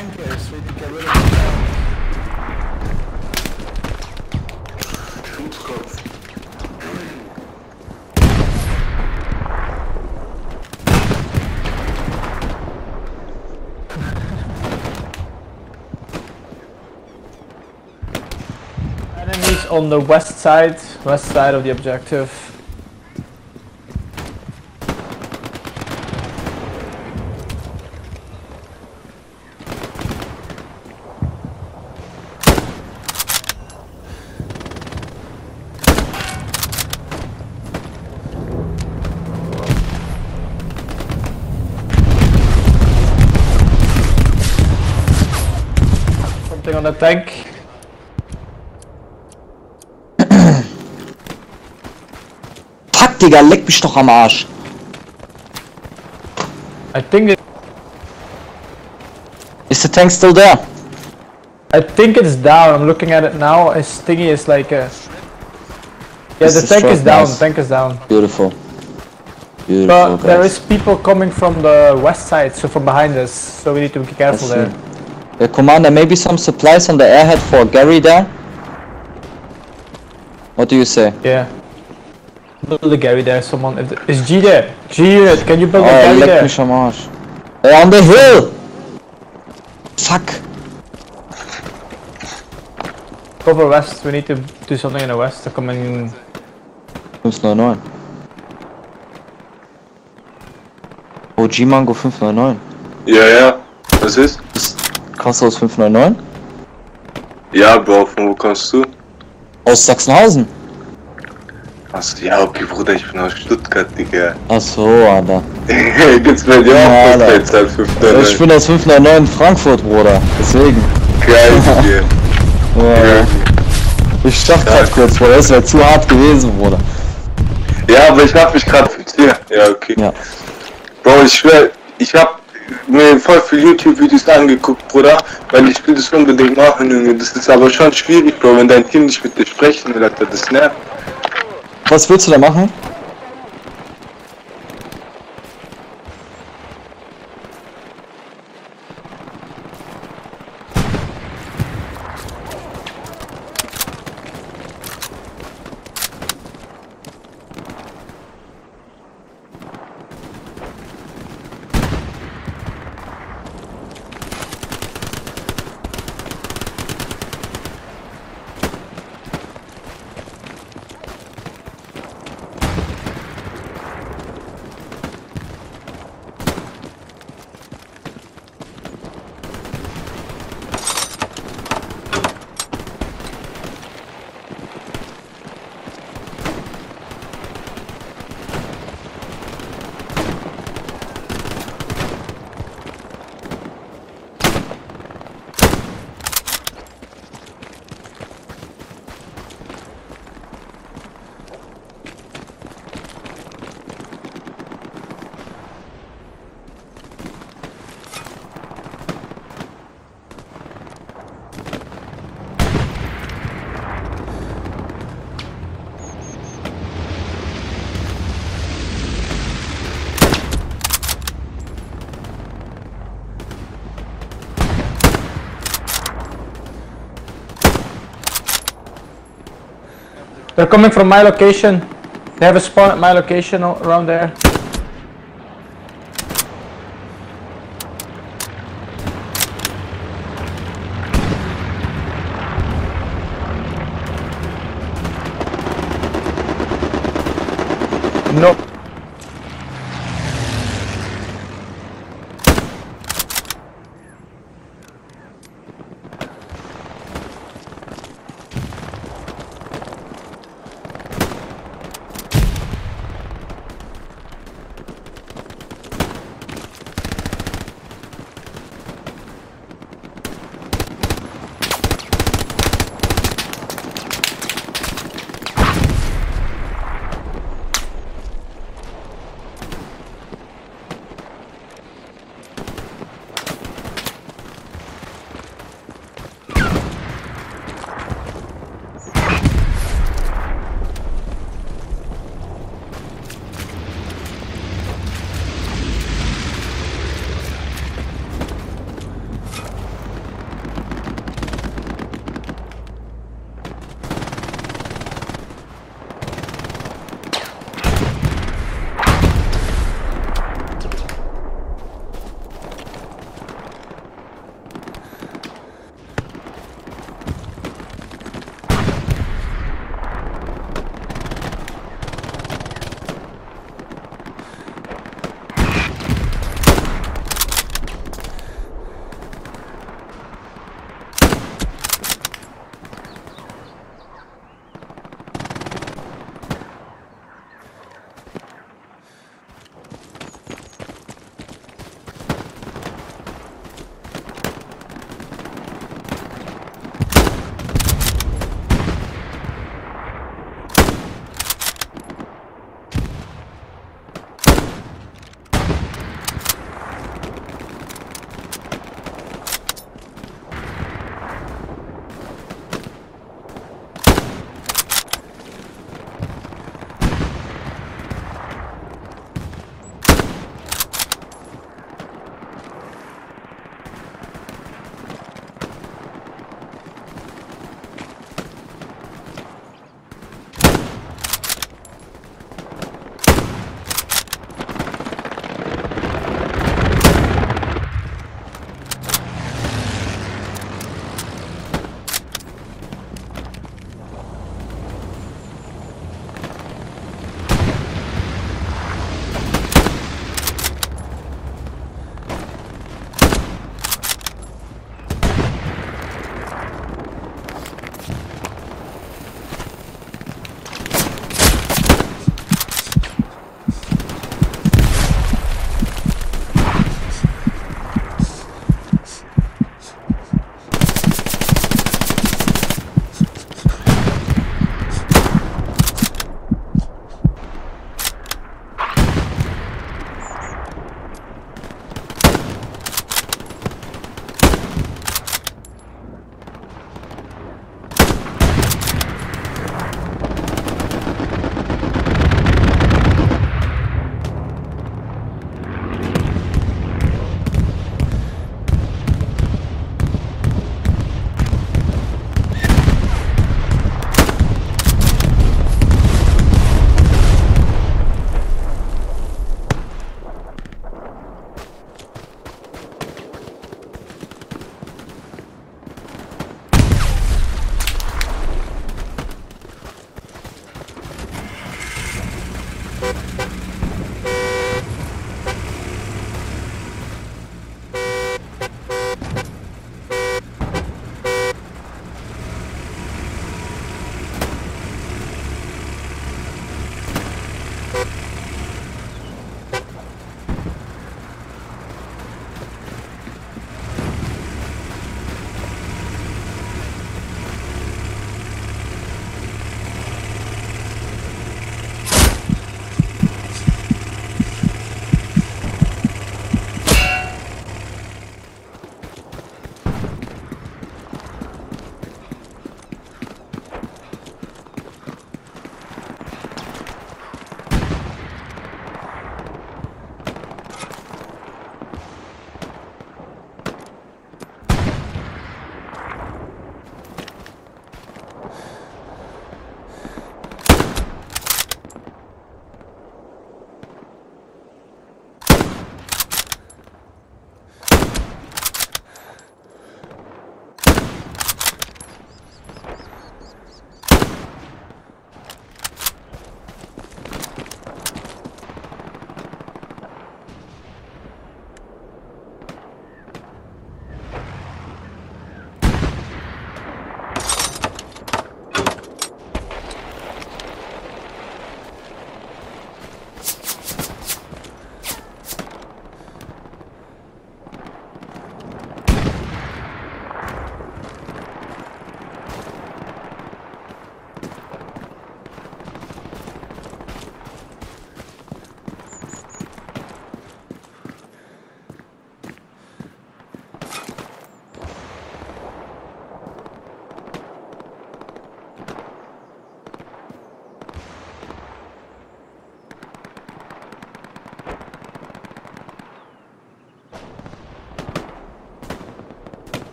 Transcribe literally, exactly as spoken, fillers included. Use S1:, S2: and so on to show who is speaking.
S1: tankers. We need to get rid of the tanks.
S2: Enemies on the west side, west side of the objective. Something on the tank.
S3: Fuck, Digga, leck mich doch am Arsch.
S2: I think it.
S3: Is the tank still there?
S2: I think it's down. I'm looking at it now. His thingy is like a. Yeah,
S3: It's
S2: the tank is
S3: destroyed,
S2: down.
S3: nice.
S2: Tank is down.
S3: Beautiful. Beautiful,
S2: But
S3: guys.
S2: there is people coming from the west side, so from behind us. So we need to be careful
S3: I see.
S2: there.
S3: Uh, Commander, maybe some supplies on the airhead for Gary there? What do you say?
S2: Yeah. Build a Gary there. Someone. If the, is G there? G, can you build a
S3: Oh,
S2: Gary
S3: leck
S2: there?
S3: mich am Arsch. Hey, on the hill! Fuck.
S2: Cover west. We need to do something in the west. They're coming.
S3: fünf neun neun. Oh, G-Mango fünf neun neun.
S4: Ja, ja. Was ist?
S3: Kommst du aus fünf neun neun?
S4: Ja, Bro, von wo kommst du?
S3: Aus Sachsenhausen.
S4: Achso, ja, okay, Bruder, ich bin aus Stuttgart, Digga.
S3: Achso, Alter.
S4: Gibt's bei dir
S3: Ja,
S4: auch
S3: Alter.
S4: Postleitzahl fünf neun neun?
S3: Ich bin aus fünf neun neun in Frankfurt, Bruder. Deswegen.
S4: Geil, Digga.
S3: Ja. Ich dachte
S4: Ja.
S3: grad kurz, Bruder, das wäre zu hart gewesen, Bruder.
S4: Ja, aber ich hab mich gerade hier. Ja, okay.
S3: Ja.
S4: Bro, ich schwör, ich hab mir voll viele YouTube-Videos angeguckt, Bruder, weil ich will das unbedingt machen, Junge. Das ist aber schon schwierig, Bro, wenn dein Team nicht mit dir sprechen will, Alter, das nervt.
S3: Was willst du da machen?
S2: They're coming from my location. They have a spawn at my location around there. No.